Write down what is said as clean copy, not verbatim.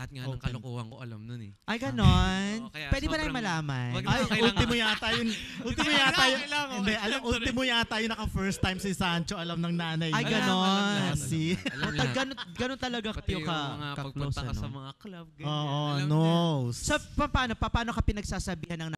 lahat nga ng kalokohan ko alam nun eh. Ay, ganon. Oo, kaya Pwede ba namin malaman? Ay, ultimo yata yun. Ultimo yata yun. Hindi, ultimo yata yun naka-first time si Sancho alam ng nanay. Ay, ganon. Ganon talaga pati kayo yung mga ka-close, pagpunta ka ano? sa mga club. Ganyan. Oo, Alam no. So, paano ka pinagsasabihan ng